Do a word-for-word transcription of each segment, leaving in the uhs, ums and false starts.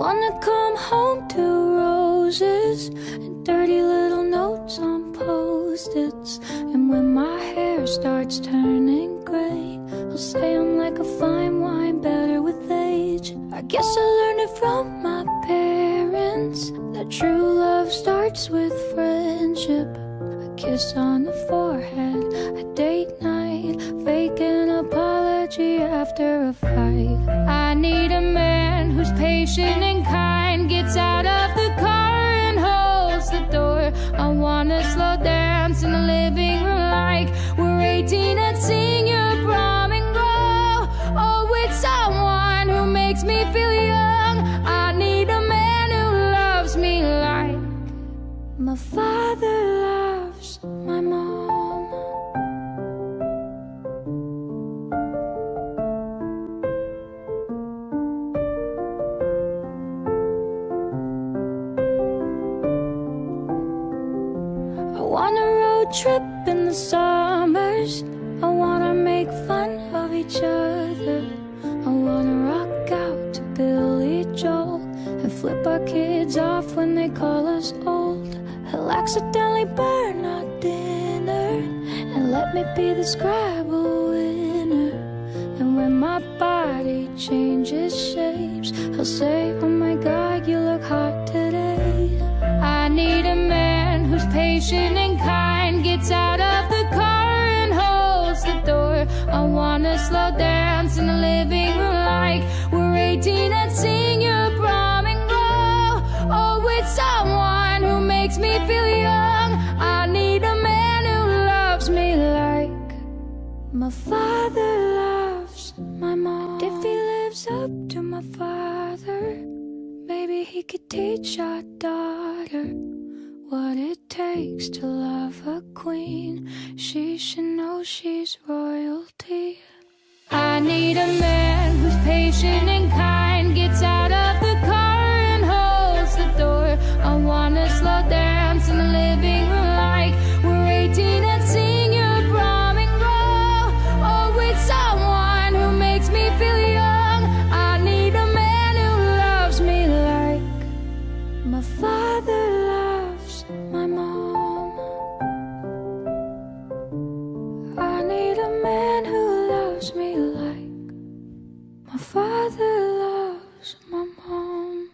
wanna come home to roses and dirty little notes on post-its. And when my hair starts turning gray, I'll say I'm like a fine wine, better with age. I guess I learned it from my parents, that true love starts with friendship. A kiss on the forehead, a date night, fake an apology after a fight. I need a man who's patient and kind, gets out of the car and holds the door. I wanna slow dance in the living room like we're eighteen and sing your prom and grow. Oh, with someone who makes me feel young. I need a man who loves me like my father loves my mom. I wanna road trip in the summers. I wanna make fun of each other. I wanna rock out to Billy Joel and flip our kids off when they call us old. He'll accidentally burn our dinner and let me be the Scrabble winner. And when my body changes shapes, he'll say, oh my God, you look hot today. I need a man who's patient and kind, gets out of the car and holds the door. I wanna slow dance in the living room like we're eighteen and sing your prom and grow. Oh, with someone who makes me feel young. I need a man who loves me like my father loves my mom. If he lives up to my father, maybe he could teach our daughter what it takes to love a queen. She should know she's royalty. I need a man who's patient and kind, gets out of the car and holds the door. I wanna slow dance in the living room like we're eighteen and sing your prom and grow. Oh, with someone who makes me feel young. I need a man who loves me like my father loves my mom. I need a man who loves me like my father loves my mom.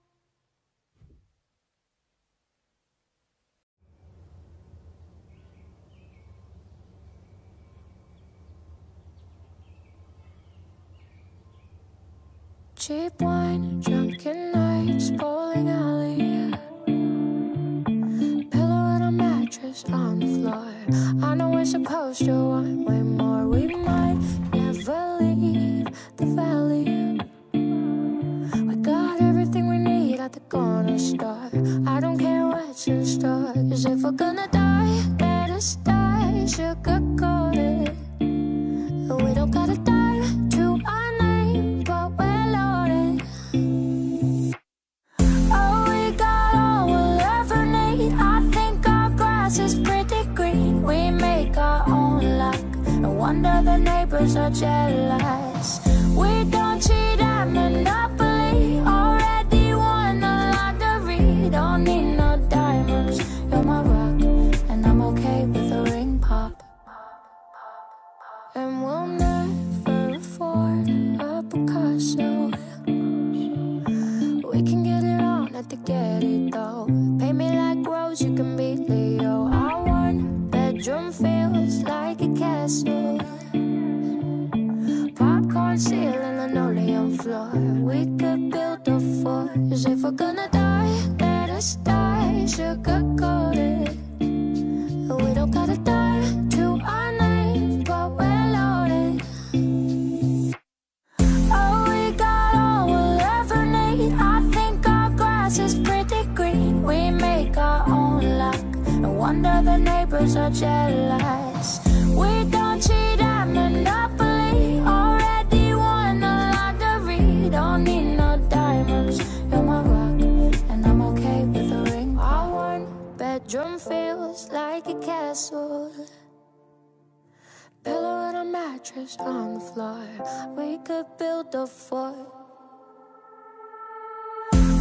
Cheap wine, drunken nights, bowling alley, pillow and a mattress on the floor. I know we're supposed to want way more. We might never leave the valley. We got everything we need at the corner store. I don't care what's in store, 'cause if we're gonna die, let us die sugar-coated. We don't gotta die to our name, but we're loaded. Oh, we got all we'll ever need. I think our grass is pretty green. We make our own luck. No wonder the neighbors are jealous. We don't cheat at Monopoly. Already won the lottery. Don't need no diamonds. You're my rock, and I'm okay with a ring pop. And we'll never afford a Picasso. We can get it on at the Getty though. Pay me like Rose, you can be Leo. Our one bedroom feels like a castle. Popcorn ceiling, linoleum floor. We could build a fort. 'Cause if we're gonna die, let us die sugar-coated. We don't gotta die to our name, but we're loaded. Oh, we got all we'll ever need. I think our grass is pretty green. We make our own luck. No wonder the neighbors are jealous. We don't cheat at Monopoly. Already won the lottery. Don't need no diamonds. You're my rock, and I'm okay with a ring. Our one bedroom feels like a castle. Pillow and a mattress on the floor. We could build a fort.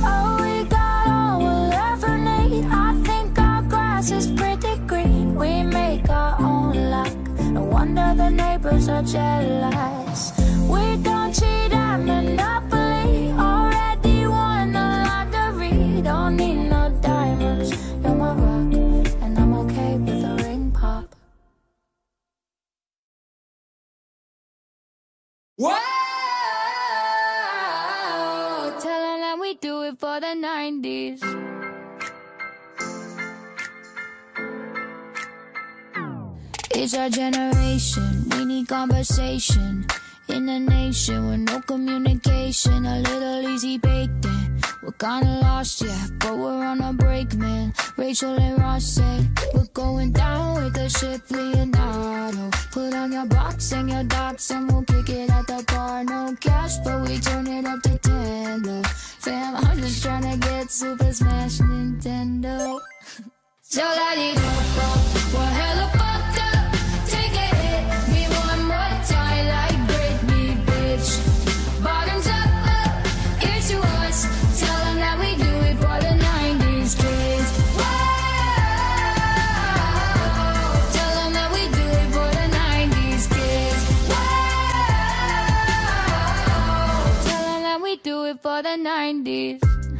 wonder the neighbors are jealous. We don't cheat at Monopoly. Already won the lottery. Don't need no diamonds. You're my rock, and I'm okay with a ring pop. Whoa! Tell them that we do it for the nineties. It's our generation, we need conversation. In a nation with no communication, a little easy baked in. We're kinda lost, yeah, but we're on a break, man. Rachel and Ross said, we're going down with the ship Leonardo. Put on your box and your docs and we'll kick it at the bar. No cash, but we turn it up to ten, though. Fam, I'm just tryna get Super Smash Nintendo. So light it up, up, we're hella fucked up. Take a hit, me one more time like Britney, bitch. Bottoms up, up, here's to us. Tell them that we do it for the nineties kids. Whoa! Tell them that we do it for the nineties kids. Whoa! Tell them that we do it for the nineties.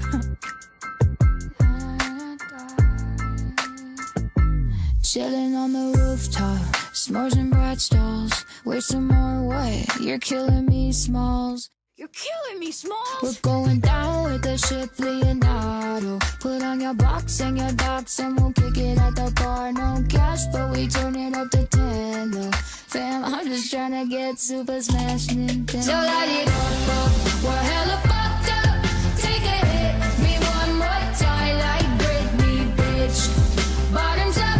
Chillin' on the rooftop, s'mores and brat stalls. Wait some more, what? You're killing me, Smalls. You're killing me, Smalls. We're going down with the ship Leonardo. Put on your box and your docs and we'll kick it at the bar. No cash, but we turn it up to ten, though. Fam, I'm just tryna get Super Smash Nintendo. So light it up, up, we're hella fucked up. Take a hit, me one more time like Britney, bitch. Bottoms up.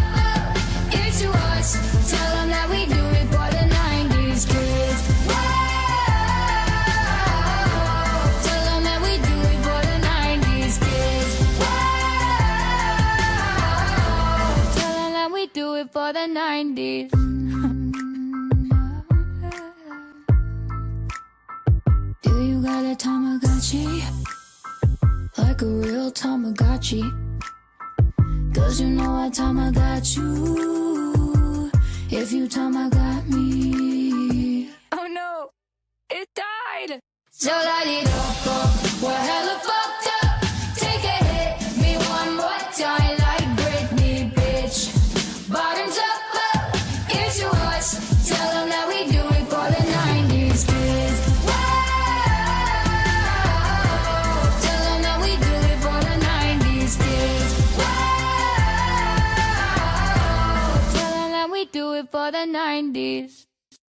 Tell them that we do it for the nineties kids. Whoa! Tell them that we do it for the nineties kids. Whoa! Tell them that we do it for the nineties. Do you got a Tamagotchi? Like a real Tamagotchi? Cause you know what time I got you. If you time I got me. Oh no, it died. So light it up, up, we're hella fucked up. Take a hit, me one more time like Britney, bitch. Bottoms up, up, here's to us. Tell them that we do it for the nineties kids. Whoa! Tell them that we do it for the nineties kids. Do it for the nineties.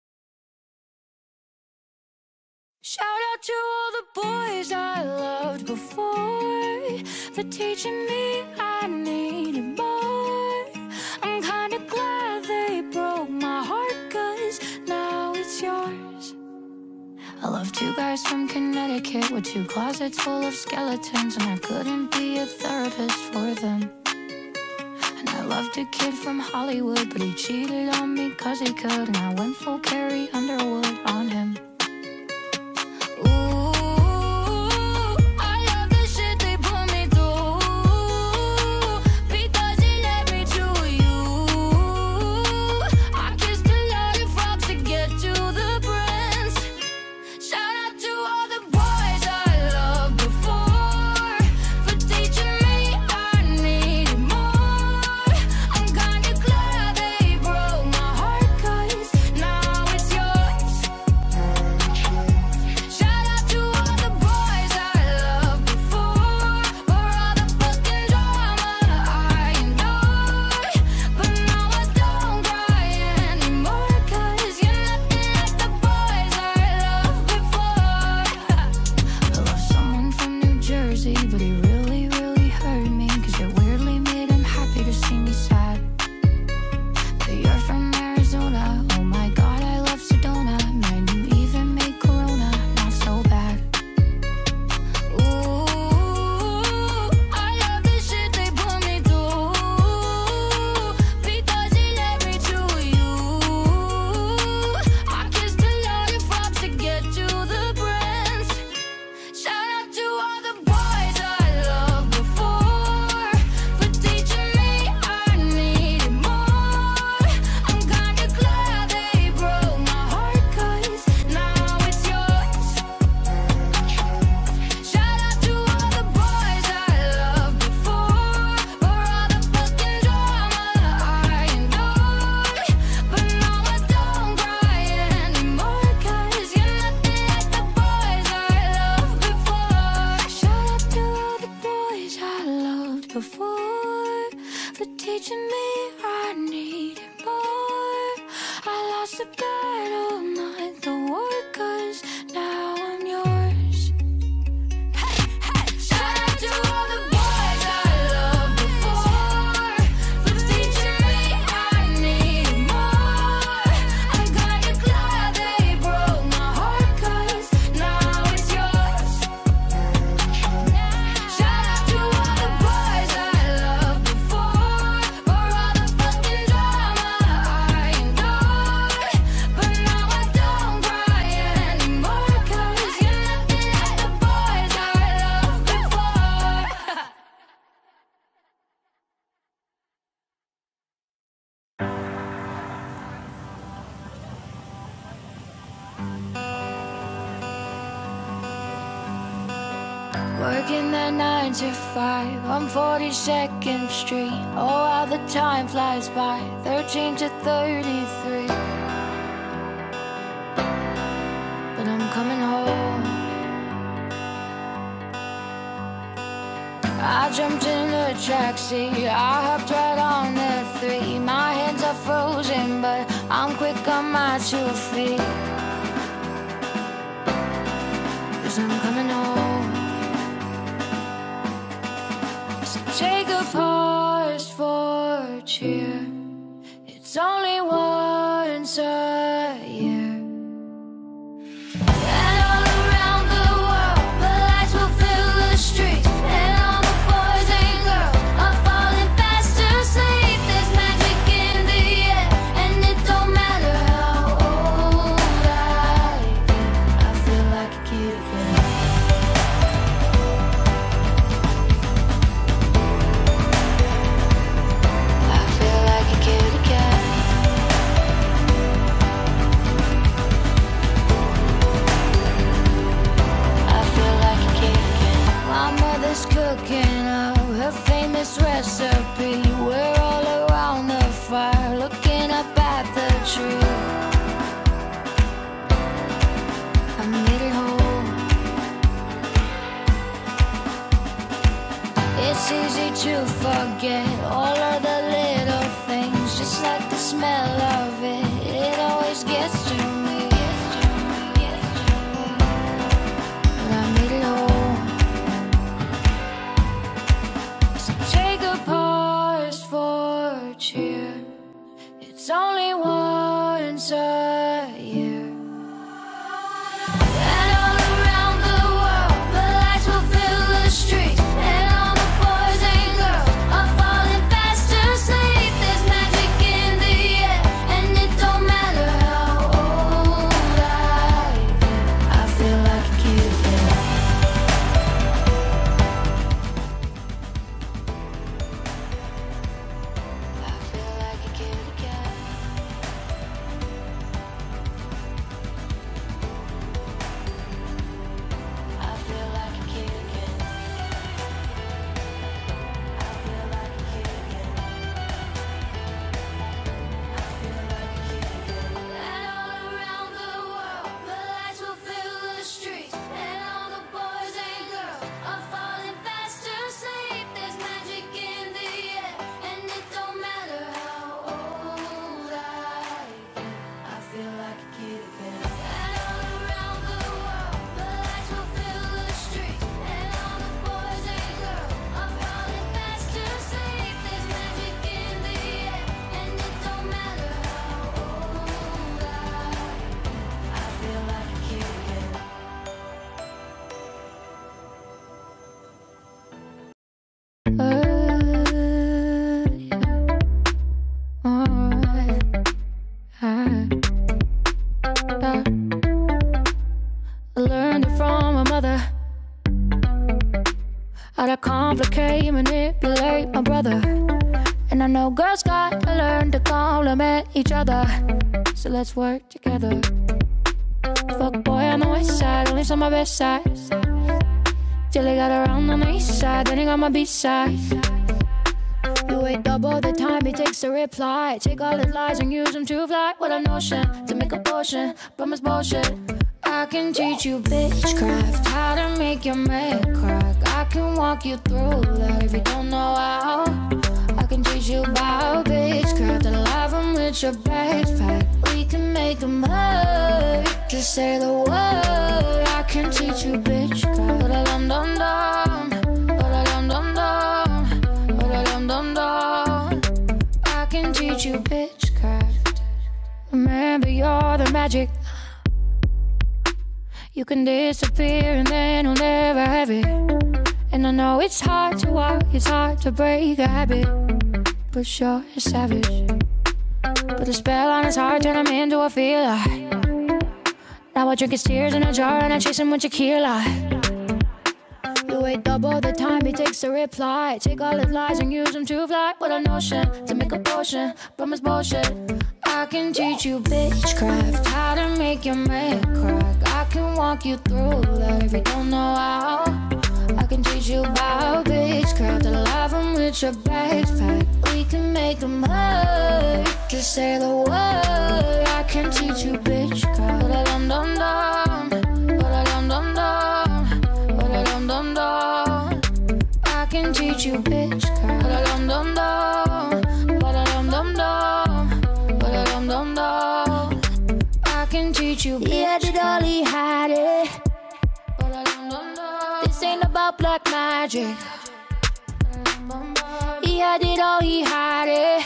Shout out to all the boys I loved before, for teaching me I needed more. I'm kinda glad they broke my heart, cause now it's yours. I love two guys from Connecticut with two closets full of skeletons, and I couldn't be a therapist for them. I loved a kid from Hollywood, but he cheated on me cause he could, and I went full Carrie Underwood on him. Ooh, I love the shit they put me through, because it led me to you. I kissed a lot of frogs to get to the prince. Shout out to all the boys I loved before, for teaching me I needed more. Working that nine to five on forty-second Street. Oh, how the time flies by, thirteen to thirty-three. But I'm coming home. I jumped in a taxi, I hopped right on the three. My hands are frozen, but I'm quick on my two feet. 'Cause I'm coming home. So take a pause for cheer. It's only once a year. And all around the world, the lights will fill the streets. And all the boys and girls are falling fast asleep. There's magic in the air, and it don't matter how old I get. I feel like a kid again. I feel like a kid again. I feel like a kid again. My mother's cooking up her famous recipe. We're all around the fire, looking up at the tree. I made it home. It's easy to forget all of the little things, just like the smell of it. It always gets to me. But I made it home. So take a pause for cheer. It's only once a year. And all around the world, the lights will fill the streets. And all the boys and girls are falling fast asleep. There's magic in the air, and it don't matter how old I get. I feel like a kid again. I feel like a kid again. I feel like a kid again. I feel like a kid again. I feel like a kid again. And all around the world, the lights will fill the streets. And all the boys and girls are falling fast asleep. There's magic in the air, and it don't matter how old I get. I feel like a kid again. And all around the world, the lights will fill the streets. And all the boys and girls are falling fast asleep. There's magic in the air, and it don't matter how old I get. I feel like a kid again. I learned it from my mother, how to complicate, manipulate my brother. And I know girls gotta learn to compliment each other. So let's work together. Fuck boy on the west side, only on my best side. Till I got around on the east side, then he got my beat side. You wait double the time it takes to reply. Take all his lies and use them to fly. What a notion, to make a potion from his bullshit. I can teach you bitchcraft, how to make your man crack. I can walk you through that if you don't know how. I can teach you about bitchcraft and live them with your backpack. We can make them hurt, just say the word. I can teach you bitchcraft. Ba-da-dum dum dum, ba-da-dum dum dum, ba-da-dum dum dum. I can teach you bitchcraft. Remember, you're the magic. You can disappear and then you'll never have it. And I know it's hard to walk, it's hard to break a habit, but you're a savage. Put a spell on his heart, turn him into a feeler. Now I drink his tears in a jar and I chase him with tequila. You wait double the time it takes to reply. Take all his lies and use them to fly. What a notion, to make a potion from his bullshit. I can teach you bitchcraft, how to make your man crack. I can walk you through that if you don't know how. I can teach you about bitchcraft. I love them with your backpack. We can make them hurt. Just say the word. I can teach you bitchcraft. Ba-da-dum-dum-dum, ba-da-dum-dum-dum, ba-da-dum-dum-dum. I can teach you bitchcraft. Ba-da-dum-dum-dum, ba-da-dum-dum-dum, ba-da-dum-dum-dum. I can teach you bitchcraft. He had it all, he had it. This ain't about black magic. He had it all, he had it.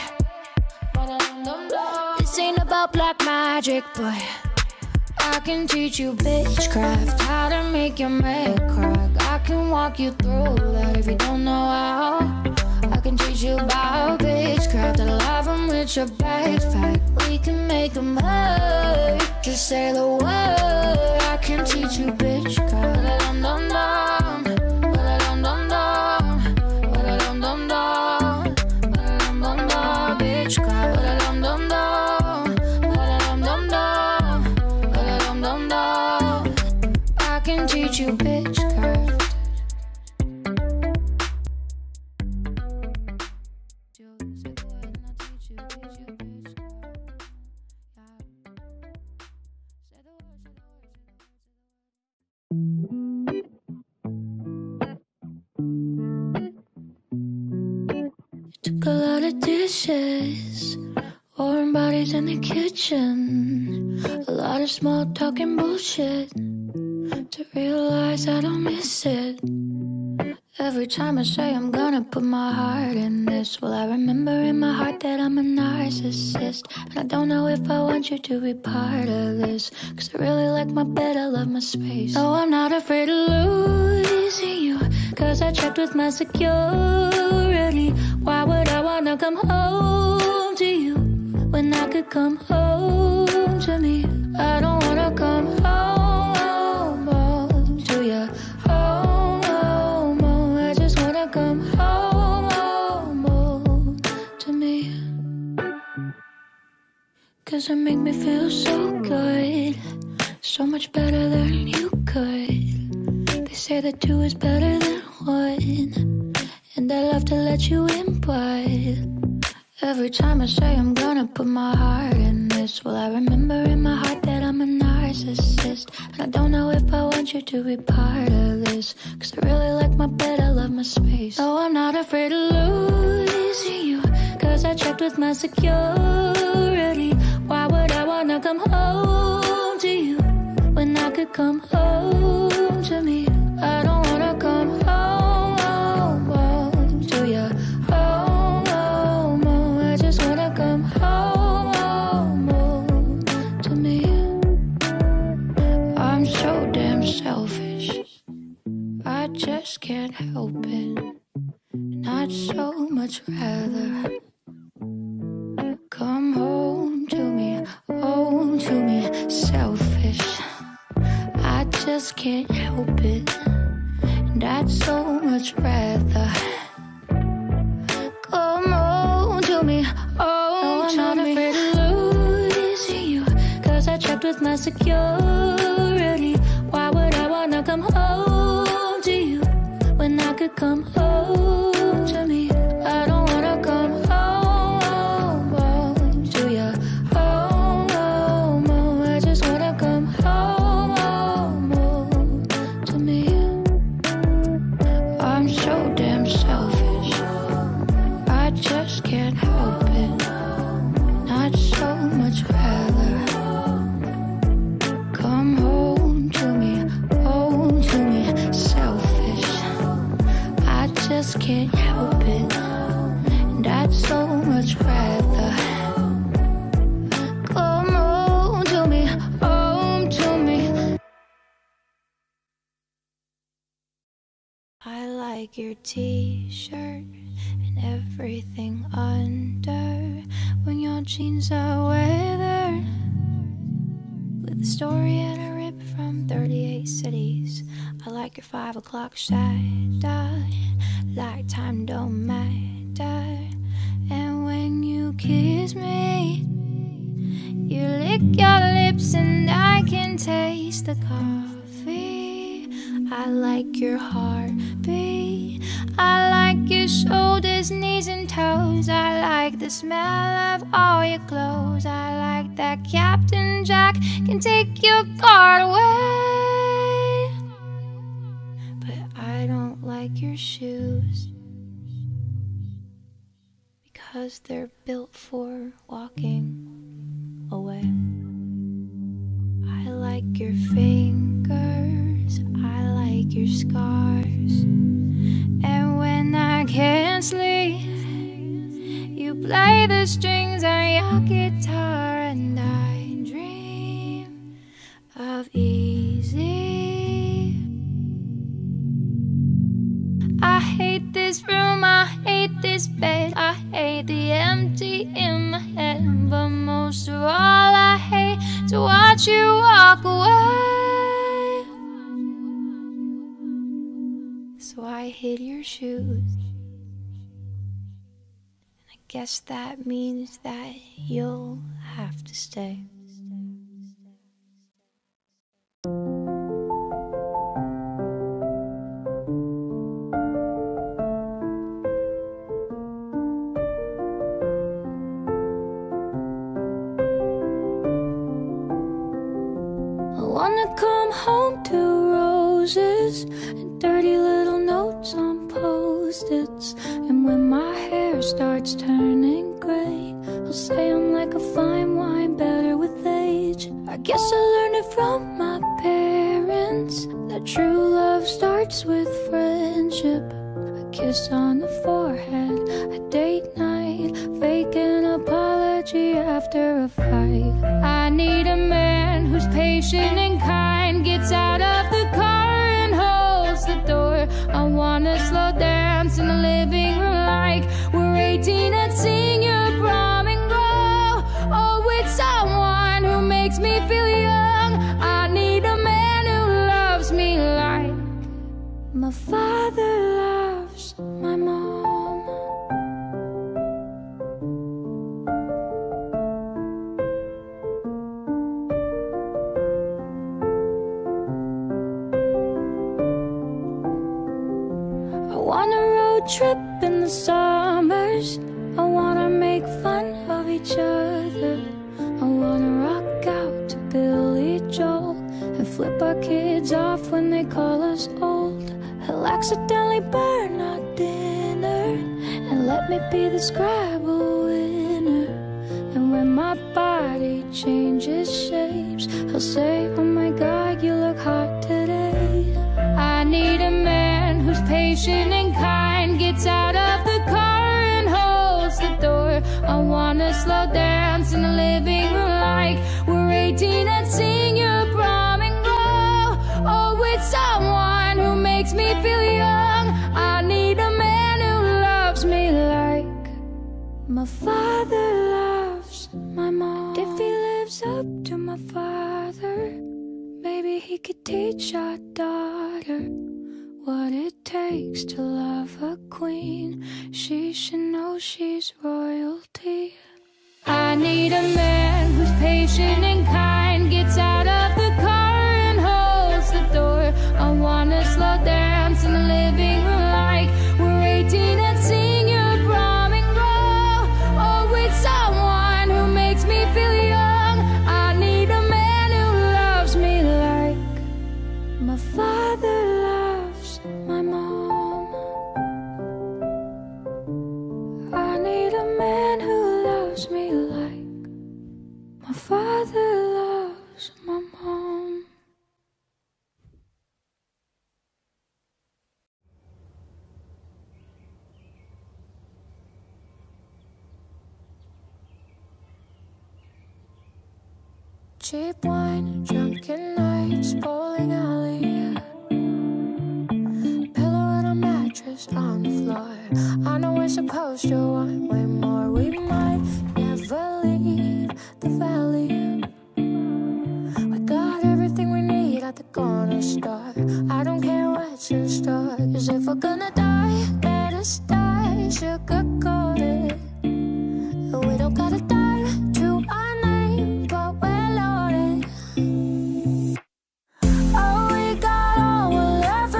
This ain't about black magic, but I can teach you bitchcraft. How to make your man crack. I can walk you through that if you don't know how. I can teach you about bitchcraft. I love them with your backpack. We can make them hurt. Just say the word. I can teach you bitchcraft. Ba-da-dum-dum-dum, ba-da-dum-dum-dum, ba-da-dum-dum-dum, ba-da-dum-dum-dum, bitchcraft. Ba-da-dum-dum-dum, ba-da-dum-dum-dum, ba-da-dum-dum-dum. I can teach you bitchcraft. Took a lot of dishes, warm bodies in the kitchen, a lot of small talk and bullshit, to realize I don't miss it. Every time I say I'm gonna put my heart in this, well, I remember in my heart that I'm a narcissist, and I don't know if I want you to be part of this, cause I really like my bed, I love my space. No, I'm not afraid of losing you, cause I checked with my security. Why would I wanna come home to you when I could come home to me? I don't wanna come home, home to you. Home, home, home. I just wanna come home, home, home to me. Cause it make me feel so good, so much better than you could. They say that two is better than one, and I love to let you in, but every time I say I'm gonna put my heart in this, well, I remember in my heart that I'm a narcissist, and I don't know if I want you to be part of this, cause I really like my bed, I love my space. No, I'm not afraid of losing you, cause I checked with my security. Why would I wanna come home to you when I could come home to me? I don't wanna come home, home, home to you. Home, home, home. I just wanna come home, home, home to me. I'm so damn selfish, I just can't help it, and I'd so much rather come home to me, home to me. Selfish, I just can't help it, and I'd so much rather come home to me, home to me. I'm not afraid of losing you, cause I checked with my security. Why would I wanna come home to you when I could come home to me? I don't wanna come home, home, home to you. Home, home, home. I just wanna come home, home, home to me. I'm so damn selfish, I just can't help it, I'd so much rather come home to me, home to me. Selfish, I just can't help it, and I'd so much rather come home to me, home to me. I like your t-shirt and everything under, when your jeans are weathered with a story and a rip from thirty-eight cities. I like your five o'clock shadow, like time don't matter. And when you kiss me, you lick your lips and I can taste the coffee. I like your heartbeat. I like your shoulders, knees and toes. I like the smell of all your clothes. I like that Captain Jack can take your guard away. But I don't like your shoes, because they're built for walking away. I like your fingers, I like your scars, and when I can't sleep, you play the strings on your guitar, and I dream of easy. I hate this room, I hate this bed, I hate the empty in my head, but most of all I hate to watch you walk away. So I hid your shoes, and I guess that means that you'll have to stay. I wanna come home to roses and dirty little notes on post-its. And when my hair starts turning gray, I'll say I'm like a fine wine, better with age. I guess I learned it from my parents, that true love starts with friendship. A kiss on the forehead, a date night, fake an apology after a fight. I need a man who's patient and kind, gets out of the car and holds the door. I wanna slow dance in the living room like we're eighteen and sing your prom and go. Oh, with someone who makes me feel young. I need a man who loves me like my father loves my mom. I wanna road trip in the summers. I wanna make fun of each other. I wanna rock out to Billy Joel and flip our kids off when they call us old. He'll accidentally burn our dinner and let me be the Scrabble winner. And when my body changes shapes, he'll say, oh my God, you look hot today. I need a man who's patient and kind, gets out of the car and holds the door. I wanna slow dance in the living room like we're eighteen and sing your prom and go. Oh, with someone who makes me feel young. I need a man who loves me like my father loves my mom. If he lives up to my father, maybe he could teach our daughter what it takes to love a queen. She should know she's royalty. I need a man who's patient and kind, gets out of the car and holds the door. I wanna slow dance in the living room like we're eighteen and sing your prom and go. Oh, with someone who makes me feel young. I need a man who loves me like my father loves my mom. I need a man who loves me like my father loves my mom. Cheap wine, drunken nights, bowling alley, pillow and a mattress on the floor. I know we're supposed to want way more. We might never leave the valley. We got everything we need at the corner store. I don't care what's in store, 'cause if we're gonna die, let us die sugar-coated. We don't gotta die to our name, but we're loaded. Oh, we got all we'll ever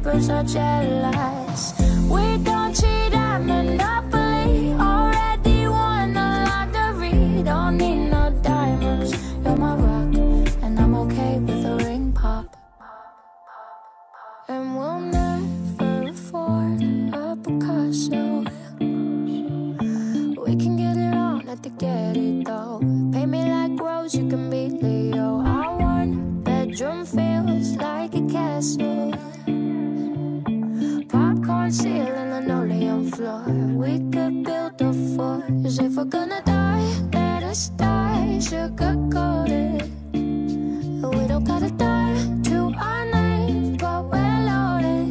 neighbors are jealous. We don't cheat at Monopoly. Already won the lottery. Don't need no diamonds. You're my rock, and I'm okay with a ring pop. And we'll never afford a Picasso. We can get it on at the Getty though. Pay me like Rose, you can be Leo. Our one bedroom feels like a castle. Popcorn ceiling, linoleum floor. We could build a fort. 'Cause if we're gonna die, let us die sugar-coated. We don't gotta die to our names, but we're loaded.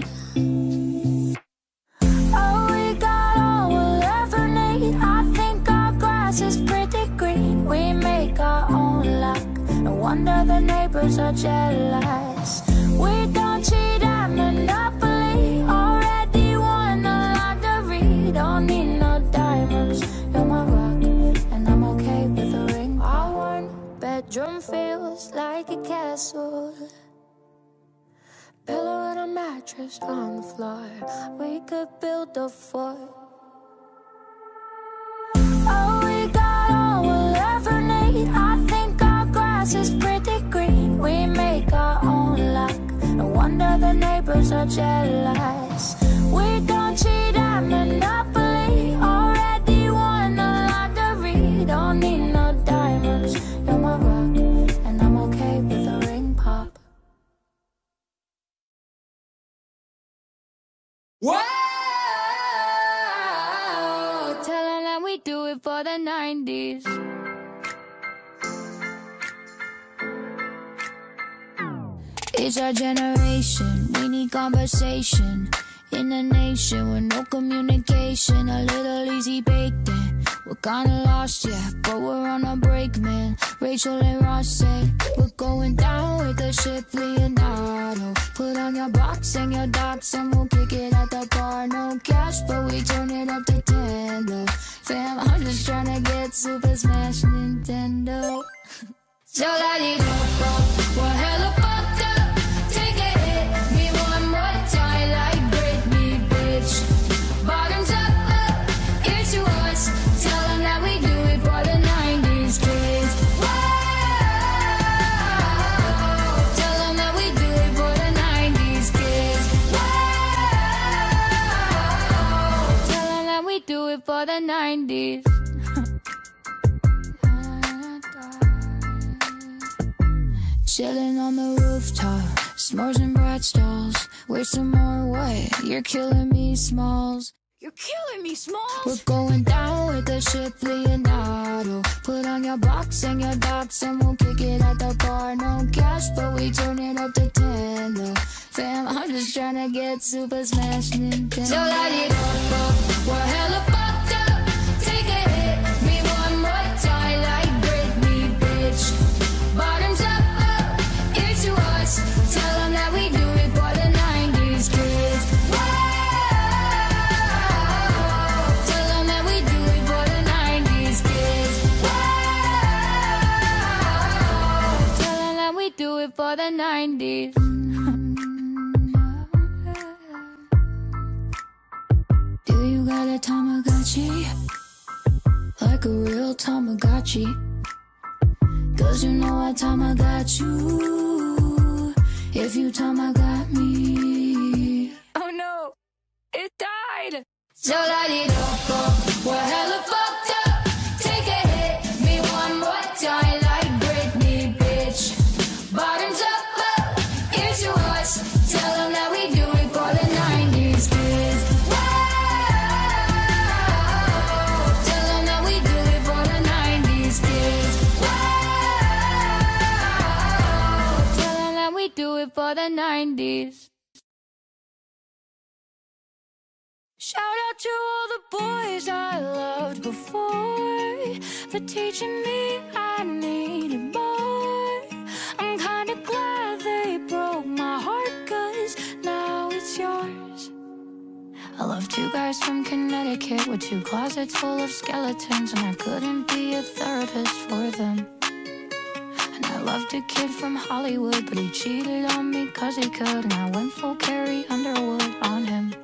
Oh, we got all we'll ever need. I think our grass is pretty green. We make our own luck. No wonder the neighbors are jealous. We don't cheat at Monopoly. Already won the lottery. Don't need no diamonds. You're my rock, and I'm okay with a ring. Our one bedroom feels like a castle. Pillow and a mattress on the floor. We could build a fort. Oh, we got all we'll ever need. I think our grass is pretty green. We make our own luck. No wonder the neighbors are jealous. We don't cheat at Monopoly. Already won the lottery. Don't need no diamonds. You're my rock, and I'm okay with a ring pop. Wow! Tell them that we do it for the nineties. It's our generation, we need conversation. In a nation with no communication, a little easy baked in. We're kinda lost, yeah, but we're on a break, man. Rachel and Ross say we're going down with the ship Leonardo. Put on your box and your docs and we'll kick it at the bar. No cash, but we turn it up to ten, though. Fam, I'm just trying to get Super Smash Nintendo. So light it up, up, we're hella fucked up. Take a hit, me one more time like Britney, bitch. Bottoms up, up, here's to us. Tell them that we do it for the nineties kids. Wow. Tell them that we do it for the nineties kids. Wow. Tell them that we do it for the nineties. Chilling on the rooftop, s'mores and brat stalls. Where's some more what? You're killing me, Smalls. You're killing me, Smalls. We're going down with the ship Leonardo. Put on your box and your docs and we'll kick it at the bar. No cash, but we turn it up to ten, though. Fam, I'm just trying to get Super Smash Nintendo. So light it up, up, we're hella fucked up. Take a hit, me one more time like Britney, bitch. Bottoms up. To us, tell them that we do it for the nineties kids. Wow. Tell them that we do it for the nineties kids. Wow. Tell them that we do it for the nineties. Do you got a Tamagotchi? Like a real Tamagotchi? 'Cause you know what time I got you. If you time I got me. Oh no, it died. So light it up, up, we're hella fucked up. Take a hit, me one more time like Britney, bitch. Bottoms up, up, here's to us. Tell them that we do it for the nineties kids. Wow. Tell them that we do it for the nineties kids. Wow. Tell them that we do it for the nineties. Shout out to all the boys I loved before for teaching me I needed more. I'm kinda glad they broke my heart, 'cause now it's yours. I love two guys from Connecticut with two closets full of skeletons, and I couldn't be a therapist for them. And I loved a kid from Hollywood, but he cheated on me cause he could, and I went full Carrie Underwood on him.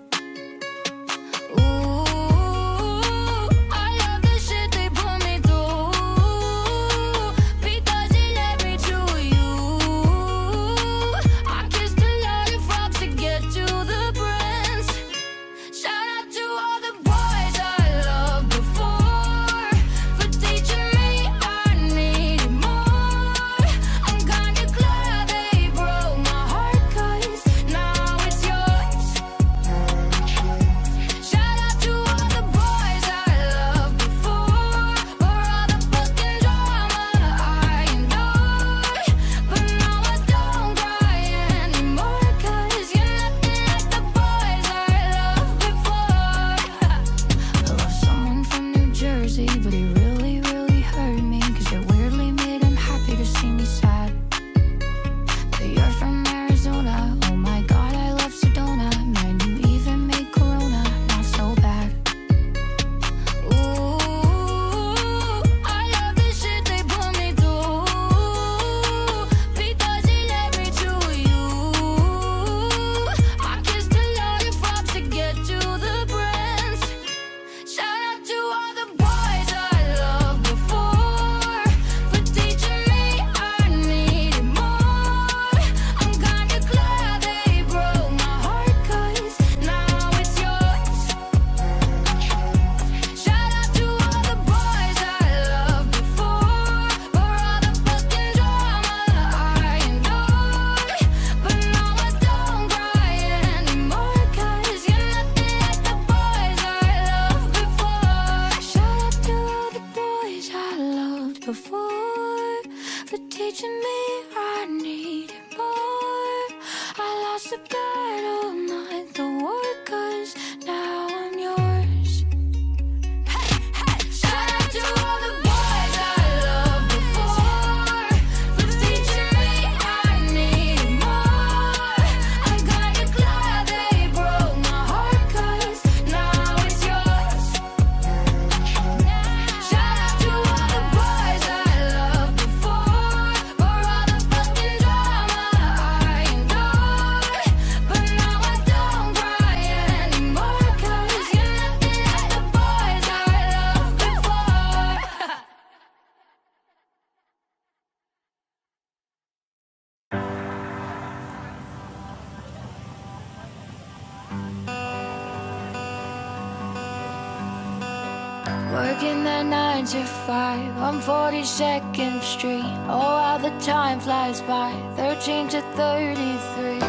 Working that nine to five on forty-second Street. Oh, how the time flies by, thirteen to thirty-three.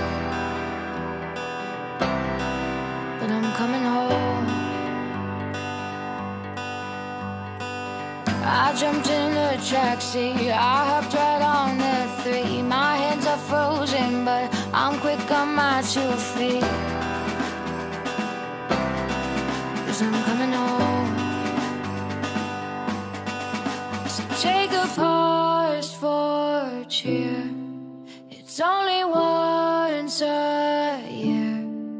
But I'm coming home. I jumped in a taxi, I hopped right on the three. My hands are frozen, but I'm quick on my two feet. 'Cause I'm coming home. Take a pause for cheer. It's only once a year.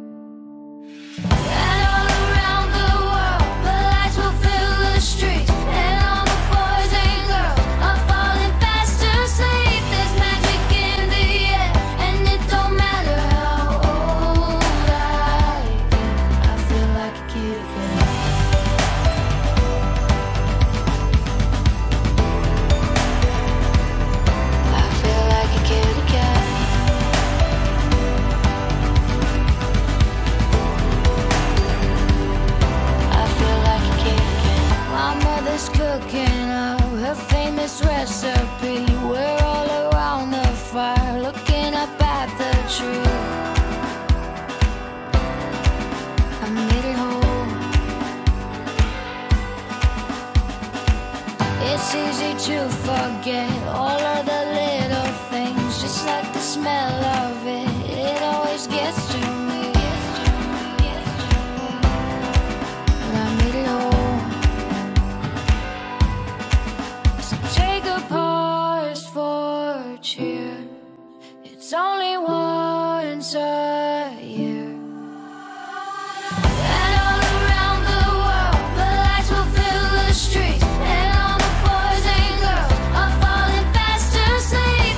And all around the world, the lights will fill the streets. And all the boys and girls are falling fast asleep. There's magic in the air, and it don't matter how old I get. I feel like a kid again. Cooking up her famous recipe. We're all around the fire, looking up at the tree. I made it home. It's easy to forget all of the little things, just like the smell of it. It always gets to me. But I made it home. Cheer. It's only once a year. And all around the world, the lights will fill the streets. And all the boys and girls are falling fast asleep.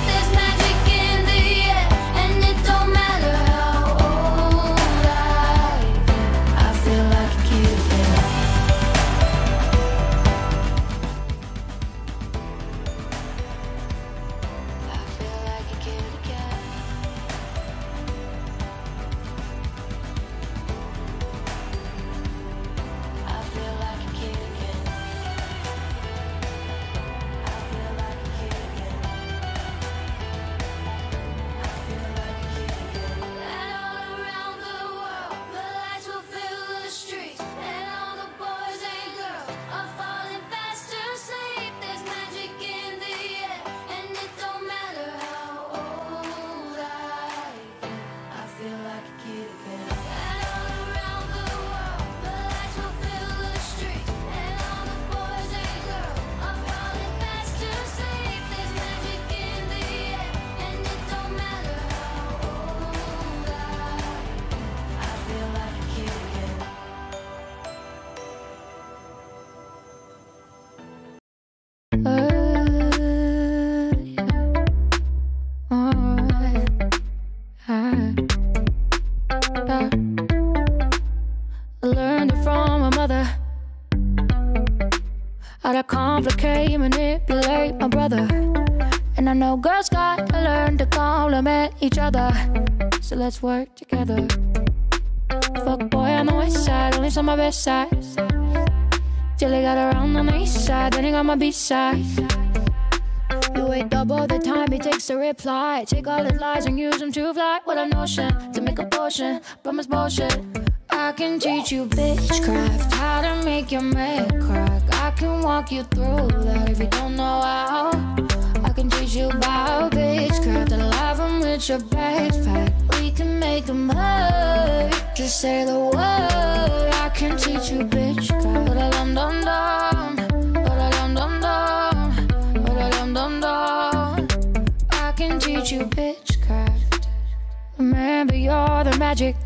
brother. And I know girls gotta learn to compliment each other. So let's work together. Fuck boy on the west side, only on my best side. Till he got around on the east side, then he got my beat side. You wait double the time he takes to reply. Take all his lies and use them to fly. What a notion, to make a potion, promise bullshit. I can teach you bitchcraft, how to make your man crack. I can walk you through that if you don't know how. I can teach you about bitchcraft, and alive them with your backpack. We can make them hurt, just say the word. I can teach you bitchcraft. Ba-da-dum-dum-dum, ba-da-dum-dum-dum, ba-da-dum-dum-dum. I can teach you bitchcraft. Remember you're the magic.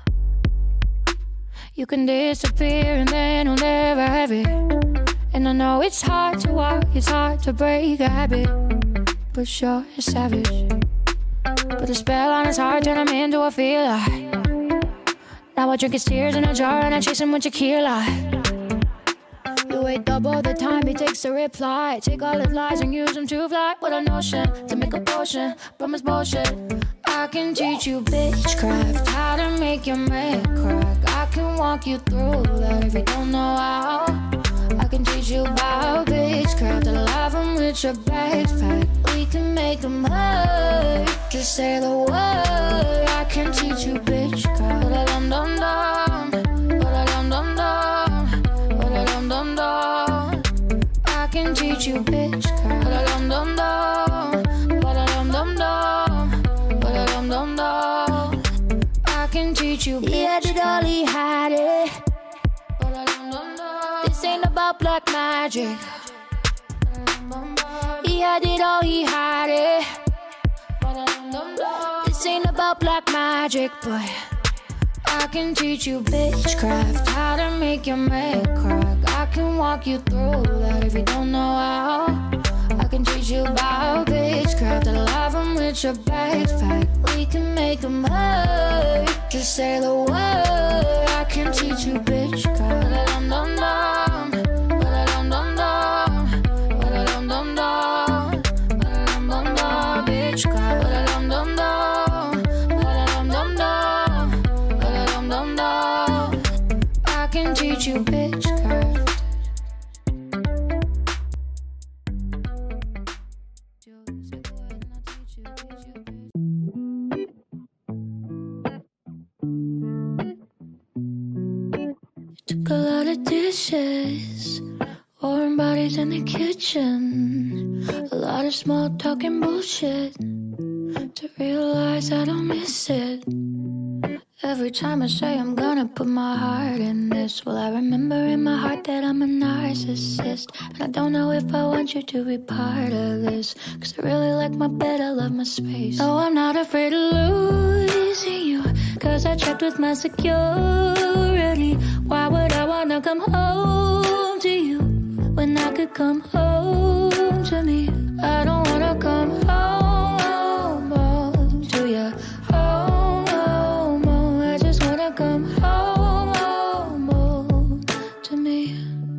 You can disappear and then you'll never have it. And I know it's hard to walk, it's hard to break a habit, but sure is savage. Put a spell on his heart, turn him into a feeler. Now I drink his tears in a jar and I chase him with tequila. You wait double the time he takes to reply. Take all his lies and use them to fly. What a notion, to make a potion, promise bullshit. I can teach you bitchcraft, how to make your man crack. I can walk you through that if you don't know how. I can teach you about bitchcraft, and alive them with your backpack. We can make them hurt, just say the word. I can teach you bitchcraft. Ba-da-dum-dum-dum, ba-da-dum-dum-dum, ba-da-dum-dum-dum. I can teach you bitchcraft. Ba-da-dum-dum-dum, ba-da-dum-dum-dum, ba-da-dum-dum-dum. I can teach you bitchcraft. He had it all, he had it. This ain't about black magic. He had it all, he had it. This ain't about black magic, but I can teach you bitchcraft, how to make your man crack. I can walk you through that if you don't know how. I can teach you about bitchcraft, and alive them with your backpack. We can make them hurt, just say the word. I can teach you bitchcraft. Ba-da-dum-dum-dum, ba-da-dum-dum-dum, ba-da-dum-dum-dum, ba-da-dum-dum-dum, bitchcraft. Ba-da-dum-dum-dum, ba-da-dum-dum-dum, ba-da-dum-dum-dum. I can teach you bitchcraft. Took a lot of dishes, warm bodies in the kitchen, a lot of small talking bullshit, to realize I don't miss it. Every time I say I'm gonna put my heart in this, well, I remember in my heart that I'm a narcissist. And I don't know if I want you to be part of this, cause I really like my bed, I love my space. No, I'm not afraid of losing you, cause I checked with my security. Why would I wanna come home to you when I could come home to me? I don't wanna come home, home to you. Home, home, home. I just wanna come home, home, home to me.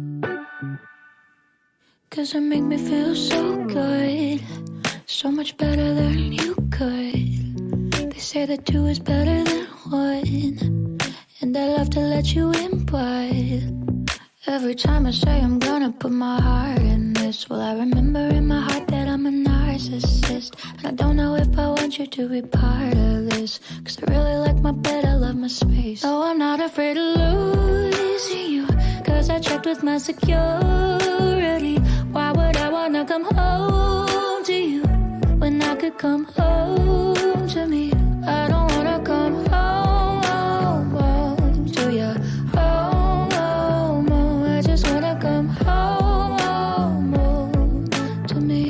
Cause it make me feel so good, so much better than you could. They say that two is better than one, and I love to let you in, but every time I say I'm gonna put my heart in this, well, I remember in my heart that I'm a narcissist. And I don't know if I want you to be part of this, cause I really like my bed, I love my space. No, I'm not afraid of losing you, cause I checked with my security. Why would I wanna come home to you when I could come home to me? I don't wanna come home, home, home to you. Home, home, home. I just wanna come home, home, home to me.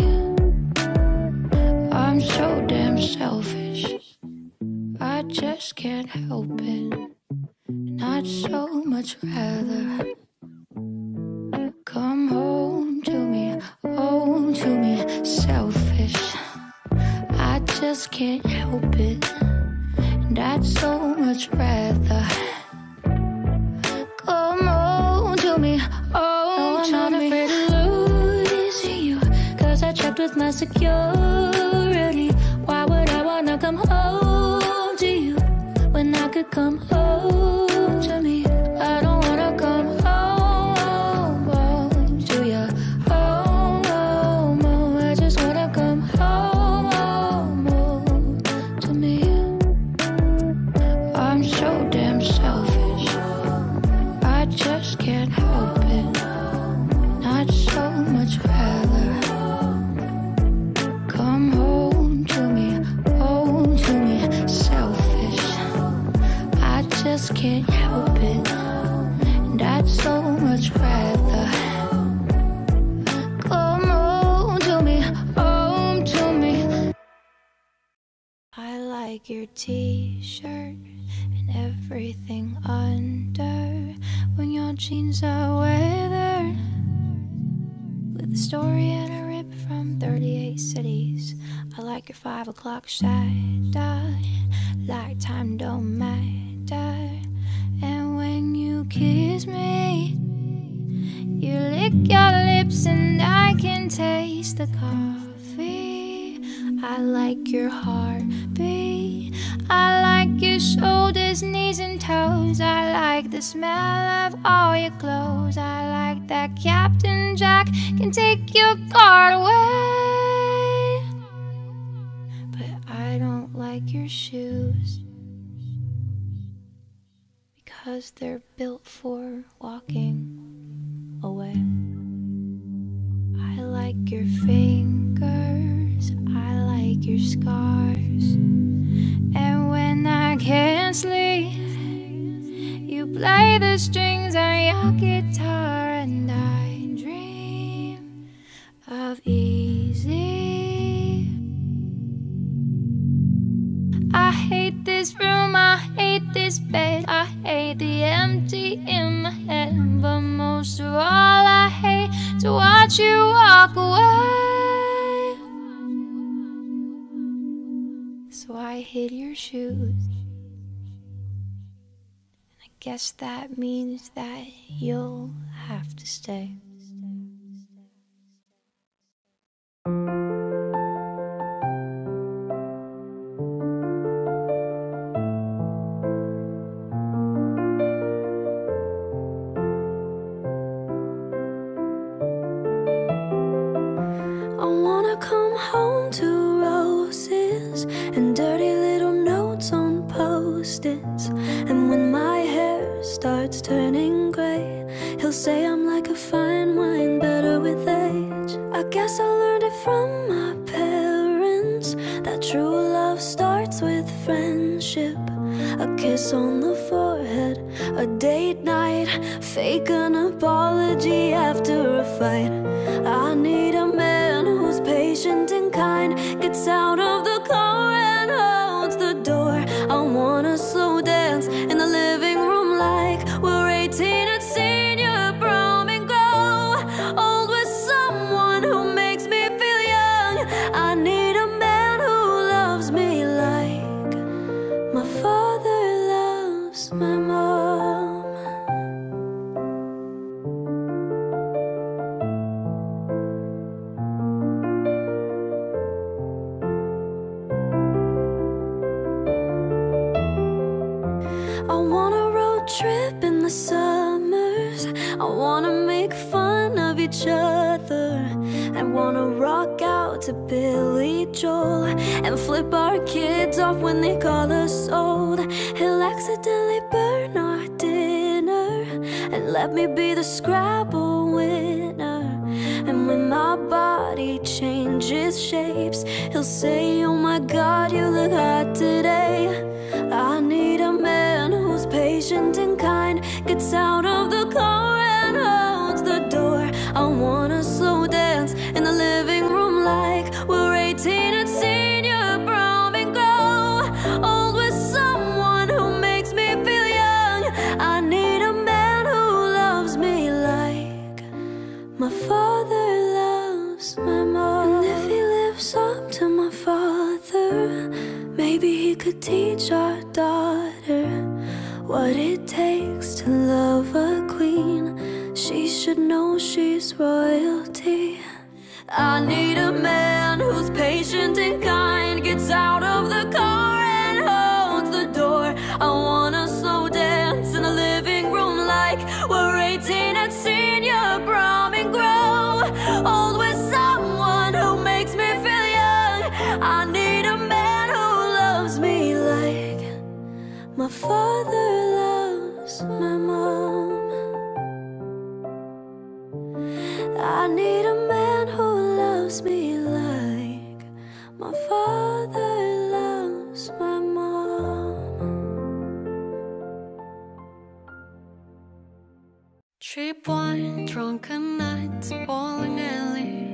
I'm so damn selfish, I just can't help it. And I'd so much rather come home to me, home to me. Selfish, I just can't help it. And I'd so much rather come home to me, home to me. I'm not afraid of losing you, cause I checked with was my security. Why would I wanna come home to you when I could come home to me? I don't wanna come home, home to you. Home, home, home. I just wanna come home, home, home to me. I'm so damn selfish, I just can't help it. Not so much rather come home to me, home to me. Selfish, I just can't help it. And I'd so much rather come home to me, home to me. I like your t-shirt and everything under. When your jeans are weathered with a story and a rip from thirty-eight cities. I like your five o'clock shadow, like time don't matter. And when you kiss me, you lick your lips and I can taste the coffee. I like your heartbeat, I like your shoulders, knees and toes. I like the smell of all your clothes. I like that Captain Jack can take your guard away. But I don't like your shoes, because they're built for walking away. I like your fingers, I like your scars. And when I can't sleep, you play the strings on your guitar. And I dream of easy. I hate this room, I hate this bed, I hate the empty in my head. But most of all, I hate to watch you walk away. So I hid your shoes. And I guess that means that you'll have to stay. I wanna come home to roses and dirty little notes on post-its. And when my hair starts turning gray, he'll say I'm like a fine wine, better with age. I guess I learned it from my parents, that true love starts with friendship. A kiss on the forehead, a date night, fake an apology after a fight. I need a man who's patient and kind, gets out of the car and holds the door. I wanna slow dance in the living room like we're eighteen at senior prom, and grow old with someone who makes me feel young. I need a man who loves me like my father loves my mom. I want a road trip in the summers. I wanna make fun of each other. I wanna rock out to Billy Joel and flip our kids off when they call us old. He'll accidentally burn our dinner and let me be the Scrabble winner. And when my body changes shapes, he'll say, oh my God, you look hot today. I need a man who's patient and kind, gets out of the car and holds the door. I wanna slow dance in the living room like we're eighteen at senior prom, and grow old with someone who makes me feel young. I need a man who loves me like my father loves my mom. And if he lives up to my father, maybe he could teach our daughter what it takes to love a queen. She should know she's royalty. I need a man who's patient and kind, gets out of the car and holds the door. I wanna slow dance in the living room like we're eighteen at senior prom, and grow old with someone who makes me feel young. I need a man who loves me like my father loves my mom. I need a man who loves me like my father loves my mom. Cheap wine, drunken nights, bowling alley,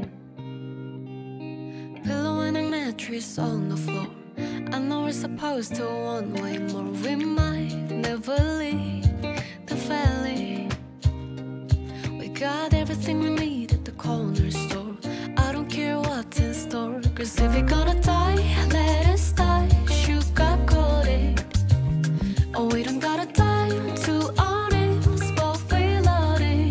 pillow and a mattress on the floor. I know we're supposed to one way more. We might never leave the valley. We got everything we need at the corner store. I don't care what's in store, cause if we're gonna die, let us die sugar-coated. Oh, we don't got a time to own it, but we love it.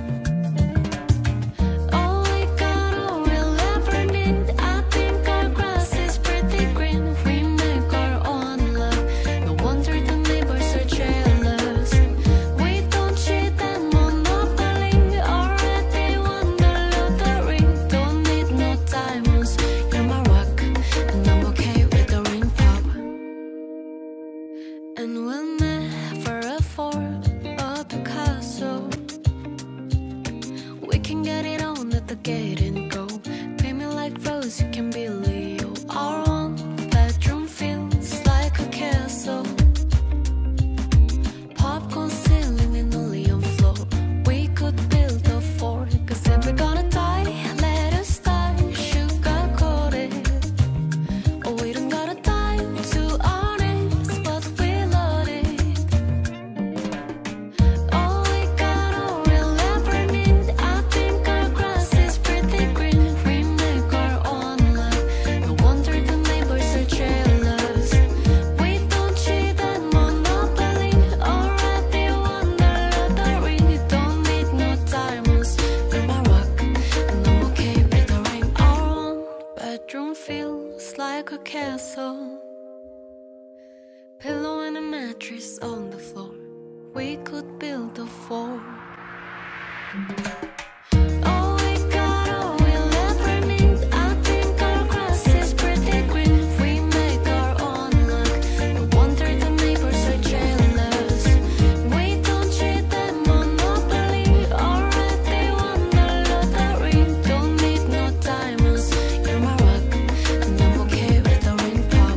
Oh, we got all we'll ever need. I think our grass is pretty green. We make our own love. No wonder the neighbors are jealous. We don't cheat and monopoly. Already won the lottery. Don't need no diamonds. You're my rock, and I'm okay with the ring pop. And we'll never afford a Picasso. We can get it on at the gate and go. Pay me like Rose, you can be Leo. Our one bedroom feels like a castle. Popcorn ceiling and oleum floor. We could build a fort, cause if we're gonna die, let us die sugar-coated. Oh, we don't got a time to own it, but we love it. Oh, we got all we'll ever need. I think our grass is pretty green. We make our own love. No wonder the neighbors are jealous. We don't cheat at monopoly. Already won the lottery. Don't need no diamonds. You're my rock, and I'm okay with the ring. Our one bedroom feels like a castle. Pillow and a mattress on the floor. We could build a fort. Oh, we got all we'll ever need. I think our grass is pretty green. We make our own luck. No wonder the neighbors are jealous. We don't cheat at monopoly. Already won the lottery. Don't need no diamonds. You're my rock, and I'm okay with the ring pop.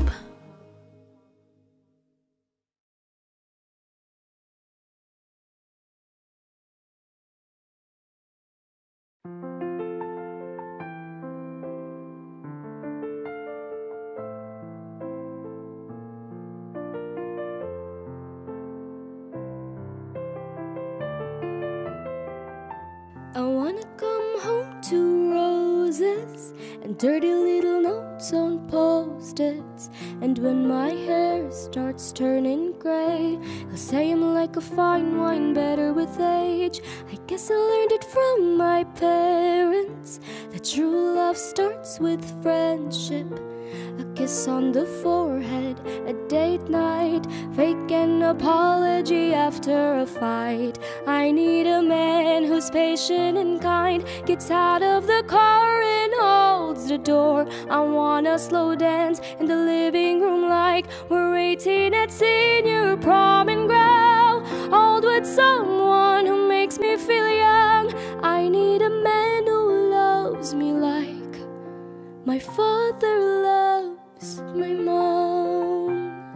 I wanna come home to roses and dirty little notes on post-its. And when my hair starts turning gray, they'll say I'm like a fine wine, better with age. I guess I learned it from my parents, that true love starts with friendship. A kiss on the forehead, a date night, fake an apology after a fight. I need a man who's patient and kind, gets out of the car and holds the door. I wanna slow dance in the living room like we're eighteen at senior prom, and grow old with someone who makes me feel young. I need a man who loves me like my father loves my mom.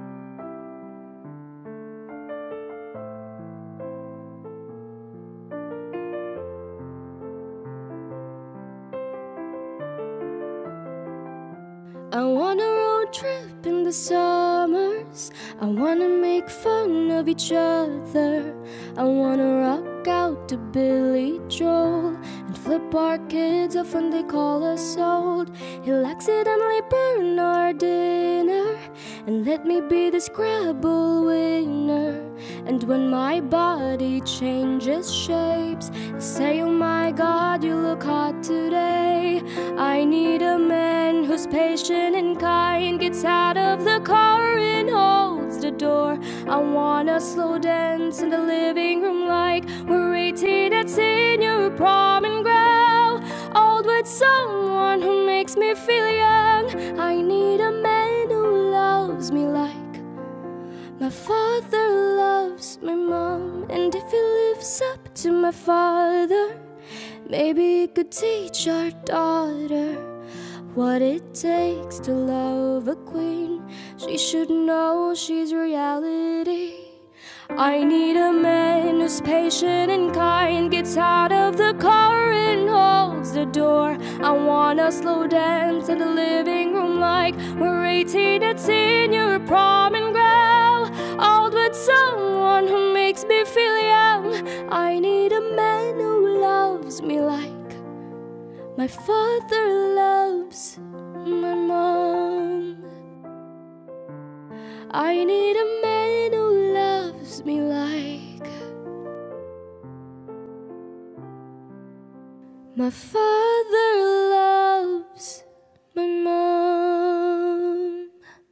I want a road trip in the summers. I wanna make fun of each other. I wanna rock out to Billy Joel and flip our kids off when they call us old. He'll accidentally burn our dinner and let me be the Scrabble winner. And when my body changes shapes, say, oh my God, you look hot today. I need a man who's patient and kind, gets out of the car and holds the door. I wanna slow dance in the living room like we're eighteen at senior prom and growl. Old with someone who makes me feel young. I need a man who loves me like my father loves my mom. And if he lives up to my father, maybe he could teach our daughter what it takes to love a queen. She should know she's reality. I need a man who's patient and kind, gets out of the car and holds the door. I wanna slow dance in the living room like we're eighteen at senior prom and growl. Old with someone who makes me feel young. I need a man who loves me like my father loves my mom. I need a man who loves me like my father loves my mom.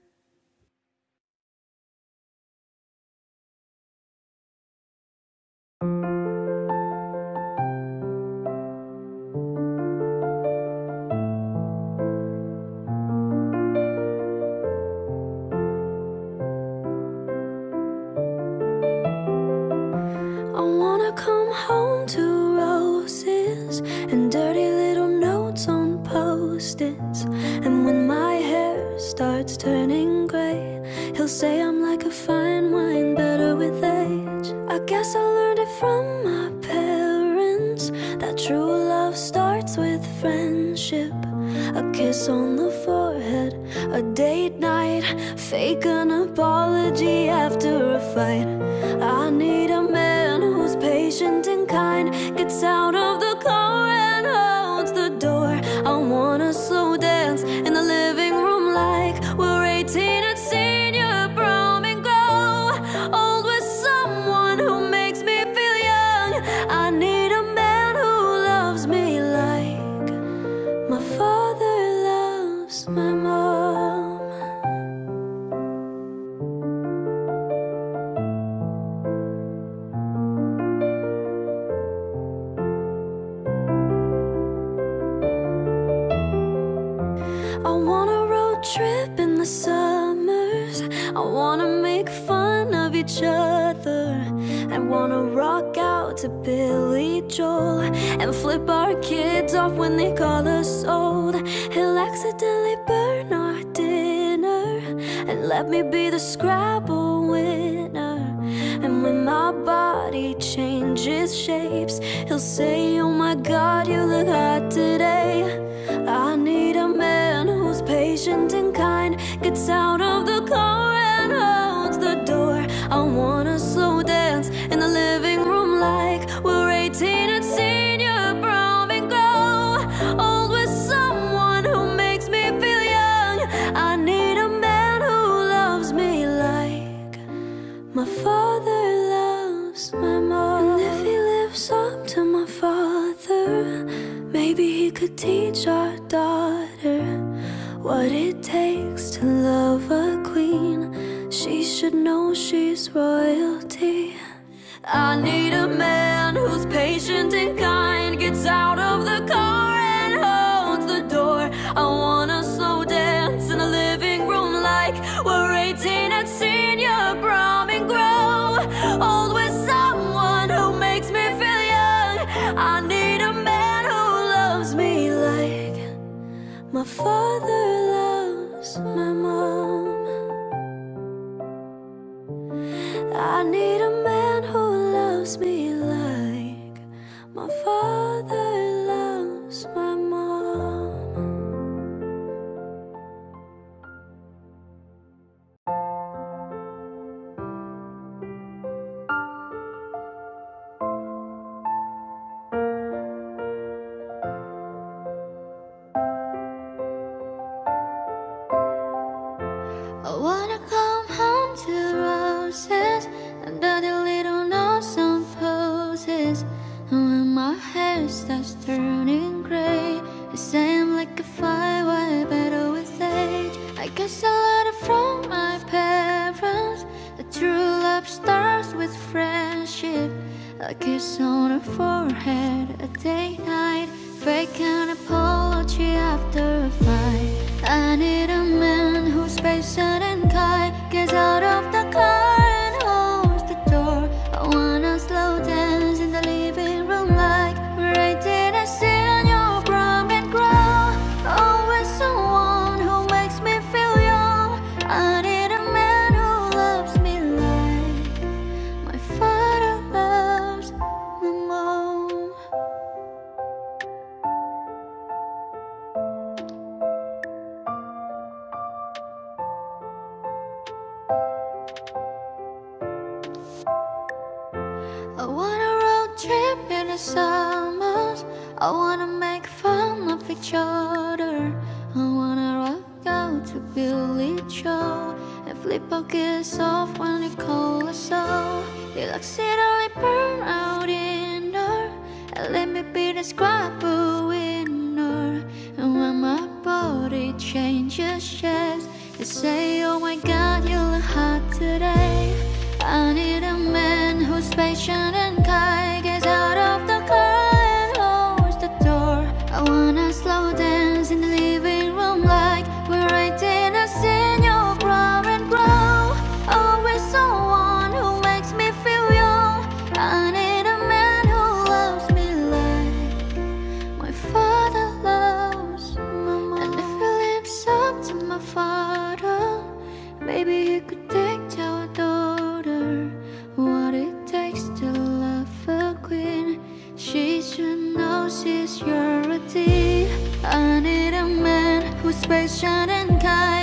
I wanna come home to roses and dirty little notes on post-its. And when my hair starts turning gray, he'll say I'm like a fine wine, better with age. I guess I learned it from my parents, that true love starts with friendship. A kiss on the forehead, a date night, fake an apology after a fight. I need a man who's patient and kind, gets out of the car and holds the door. I wanna slow dance in the living room like we're eighteen at senior prom and grow. Old with someone who makes me feel young. I need a man who loves me like my father loves my mom. I want a road trip in the summers. I wanna make fun of each other. I wanna rock out to Billy Joel and flip our kids off when they call us old. He'll accidentally burn our dinner and let me be the Scrabble winner. And when my body changes shapes, he'll say, oh my God, you look hot today. I need a man who's patient and kind, gets out of the car and holds the door. I wanna slow dance in the living room like we're eighteen at senior prom and grow. Old with someone who makes me feel young. I need a man who loves me like my father loves my mom. And if he lives up to my father, maybe he could teach our daughter what it takes to love a queen. She should know she's royalty. I need a man who's patient and kind, gets out of the car and holds the door. I wanna slow dance in the living room like we're eighteen at senior prom and grow. Old with someone who makes me feel young. I need a man who loves me like my father loves my mom. I need a man who loves me like my father loves my mom. I wanna come home to roses and dirty starts turning gray. The same like a fire, way better with age. I guess I learned it from my parents. The true love starts with friendship. A kiss on the forehead, a date night, fake an apology after a fight. I need a man who's patient and kind, gets out of the car and holds the door. I wanna slow dance in the living room like we're eighteen and seeing your prom and grow. Always someone who makes me feel young. I need a man who loves me like my father loves my mom. I want a road trip in the summers. I wanna make fun of each other. I wanna rock out to Billy Joe and flip our kiss off when they call us so. You'll accidentally burn out inner and let me be the scrapper winner. And when my body changes shapes, you say, oh my God, you look hot today. I need a man who's patient and kind, gets out of the car and holds the door. I wanna slow dance in the living room like we're eighteen and seeing your prom and grow. Always someone who makes me feel young. I need a man who loves me like my father loves my mom. And if he lives up to my father, maybe he could take our daughter. What it takes to love a queen, she should know she's purity. I need a man who's patient and kind,